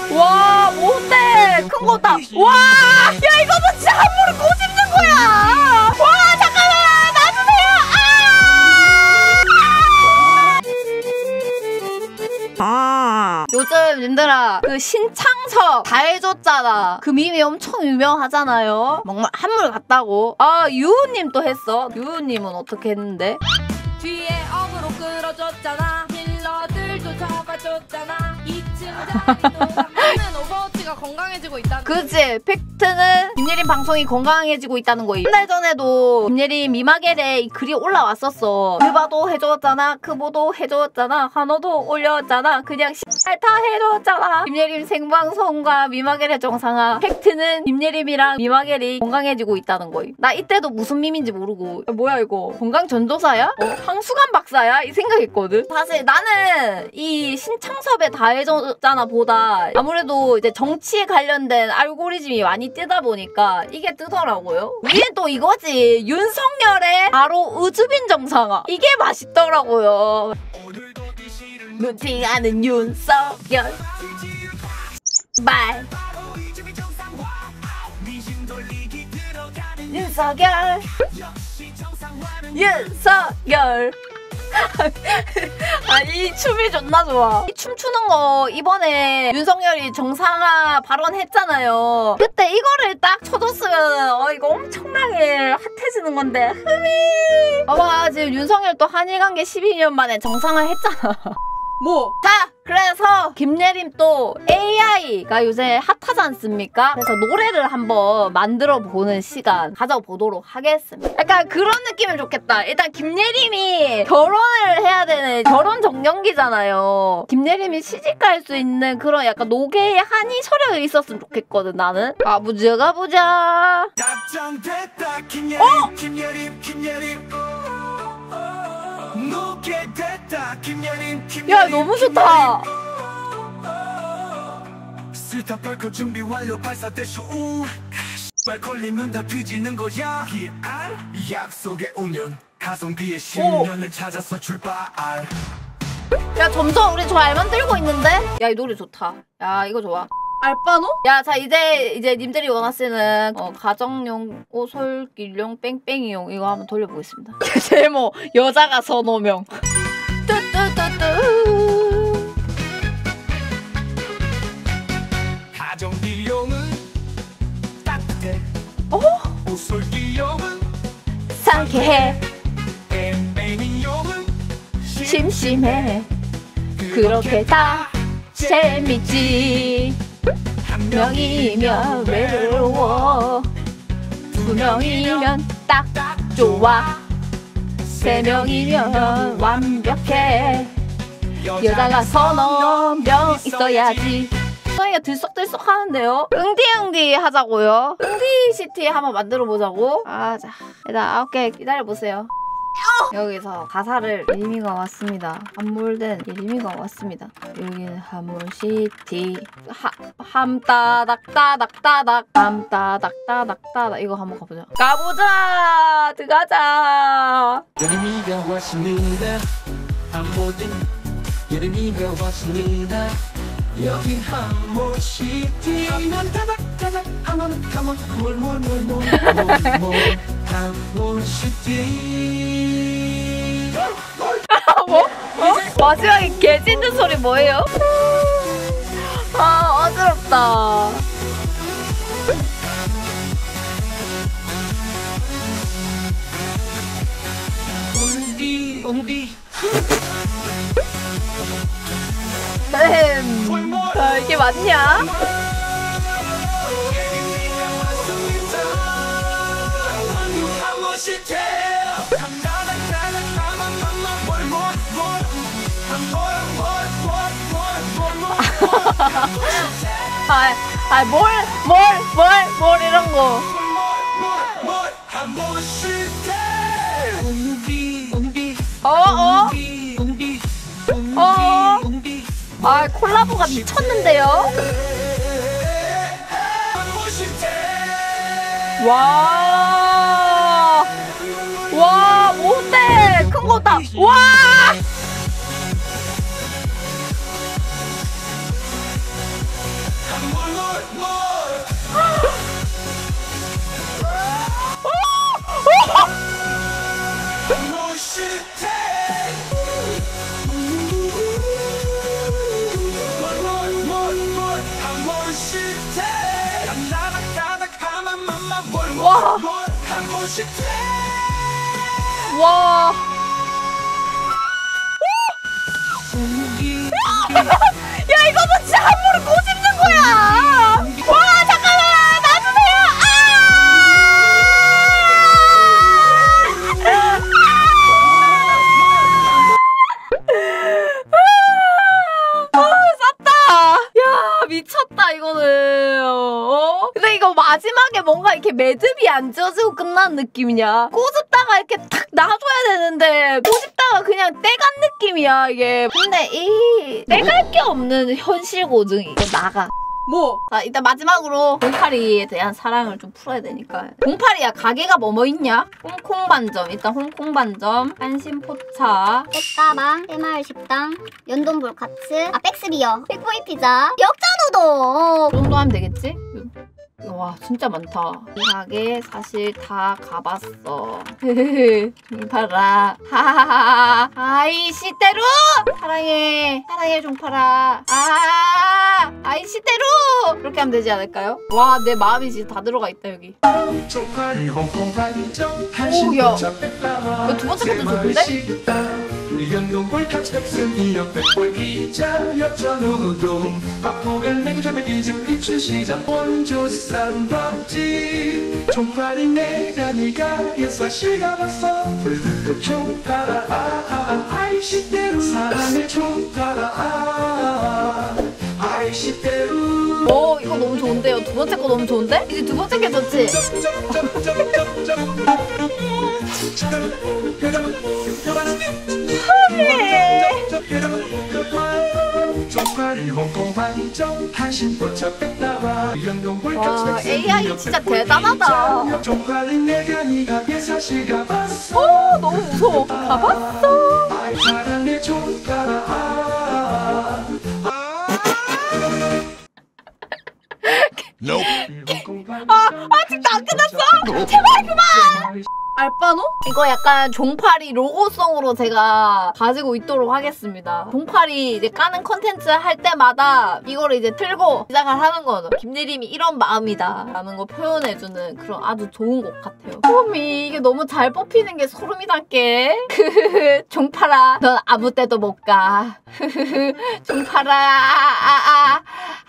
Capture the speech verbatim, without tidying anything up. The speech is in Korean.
와, 뭔데? 큰 거다. 와, 야, 이거 뭐 진짜 함부로 꼬집는 거야. 와, 잠깐만, 놔주세요. 아! 아. 요즘 님들아, 그 신창섭 다 해줬잖아. 그 밈이 엄청 유명하잖아요. 정말 한물 같다고. 아, 유우님 또 했어. 유우님은 어떻게 했는데? 뒤에 어그로 끌어줬잖아. 힐러들도 잡아줬잖아. 이 층 자리도 하면 오버워치가 건강해지고 있다는. 그치. 팩트는 김예림 방송이 건강해지고 있다는 거임. 한 달 전에도 김예림 미마겔에 이 글이 올라왔었어. 그바도 해줬잖아. 크보도 해줬잖아. 한호도 올렸잖아. 그냥 씨발 다 해줬잖아. 김예림 생방송과 미마겔의 정상화. 팩트는 김예림이랑 미마겔이 건강해지고 있다는 거임. 나 이때도 무슨 밈인지 모르고 야, 뭐야 이거 건강 전도사야? 어? 황수관 박사야? 이 생각했거든. 사실 나는 이 신창섭의 다 해줬잖아 보다 아무래도 이제 정치에 관련된 알고리즘이 많이 뜨다 보니까 이게 뜨더라고요. 위에 또 이거지. 윤석열의 바로 우주빈 정상화. 이게 맛있더라고요. 눈팅하는 윤석열 말 윤석열 윤석열 아니 이 춤이 존나 좋아. 이 춤추는 거 이번에 윤석열이 정상화 발언했잖아요. 그때 이거를 딱 쳐줬으면 어 이거 엄청나게 핫해지는 건데 흠이 봐봐 지금 윤석열 또 한일관계 십이 년 만에 정상화 했잖아. 뭐? 자! 그래서 김예림 또 에이아이가 요새 핫하지 않습니까? 그래서 노래를 한번 만들어 보는 시간 가져보도록 하겠습니다. 약간 그런 느낌이면 좋겠다. 일단 김예림이 결혼을 해야 되는 결혼 정년기잖아요. 김예림이 시집갈 수 있는 그런 약간 노계의 한이 서력이 있었으면 좋겠거든 나는. 가보자 가보자. 어? 김예림 김예림 야 너무 좋다. 스타파크 준비 완료 발사 대쇼 발 걸리면 다 뒤지는 거야. 약속의 운명 가성비의 십 년을 찾아서 출발. 야 점점 우리 잘 만들고 있는데? 야 이 노래 좋다. 야 이거 좋아. 알바노? 야, 자 이제 이제 님들이 원하시는 어, 가정용 오솔길용 뺑뺑이용 이거 한번 돌려보겠습니다. 제목 여자가 선호명. 뚜뚜뚜뚜. 가정길용은 따뜻해. 어? 오솔길용은 상쾌해. 뺑뺑이용은 심심해. 그렇게 다 재밌지. 한 명이면 외로워. 두 명이면 딱 좋아. 세 명이면 완벽해. 여자가 서너 명 있어야지. 저희가 들썩들썩 하는데요. 응디응디 하자고요. 응디시티 한번 만들어 보자고. 아, 자 일단 아홉 개 기다려보세요. 여기서 가사를 예림이가 왔습니다. 함몰된 예림이가 왔습니다. 여기는 함몰시티. 함따닥따닥따닥 함따닥따닥따닥 이거 한번 가보자. 가보자. 들어가자. 예림이가 왔습니다. 함몰된 예림이가 왔습니다. 여기 함몰시티. 함따닥따닥 함몰 함몰 몰몰몰몰몰몰 함몰시티. 뭐? 어? 마지막에 개 짖는 소리 뭐예요? 아 어지럽다. 옹디 옹디 음, 아, 이게 맞냐? 아, 아, 뭘, 뭘, 뭘, 뭘 이런 거. 어, 어, 어, 아, 콜라보가 미쳤는데요? 와, 와, 뭔데? 큰 거다. 와! 와. 와. 야, 이거 뭐 진짜 함부로 꼬집는 거야. 와, 잠깐만. 놔주세요. 아! 아, 쌌다. 야, 미쳤다, 이거는. 어? 근데 이거 마지막에 뭔가 이렇게 매듭이 안 지어지고 끝난 느낌이냐? 꼬집다가 이렇게 탁 놔줘야 되는데 꼬집다가 그냥 떼간 느낌이야, 이게. 근데 이 떼갈 게 없는 현실 고증이 이거 나가. 뭐? 자, 일단 마지막으로 공파리에 대한 사랑을 좀 풀어야 되니까. 공파리야, 가게가 뭐뭐 있냐? 홍콩 반점. 일단 홍콩 반점, 한신포차, 꽃가방, 새마을 식당, 연돈불 카츠, 아 백스비어, 백보이 피자, 역전우동. 이 정도 하면 되겠지? 와, 진짜 많다. 이 가게 사실 다 가봤어. 종파라. 하하하. 아이, 시대루! 사랑해. 사랑해, 종파라. 아, 아이, 시대루! 그렇게 하면 되지 않을까요? 와, 내 마음이 진짜 다 들어가 있다, 여기. 오, 야. 이거 두 번째 것도 좋은데? 연동골 카츠백스미역 백골 기자 역전우동 밥포간 냉장면 이집 이춘시장 원조산 밥집 종파리 내가 네가 예사시가 봤어 불붙어 종파라 아아 아이시대로 사랑의 종파라 아 아이시대로. 오, 이거 너무 좋은데요? 두 번째 거 너무 좋은데? 이제 두 번째 게 좋지? 와, 에이아이 진짜 대단하다. 오, 너무 무서워. 가봤어. 아, 아직도 안 끝났어. 제발 그만. 알바노? 이거 약간 종파리 로고송으로 제가 가지고 있도록 하겠습니다. 종파리 이제 까는 컨텐츠 할 때마다 이거를 이제 틀고 시작을 하는 거죠. 김예림이 이런 마음이다 라는 거 표현해주는 그런 아주 좋은 곡 같아요. 소미, 이게 너무 잘 뽑히는 게 소름이 닿게. 종파라, 넌 아무 때도 못 가. 종파라, 아, 아, 아.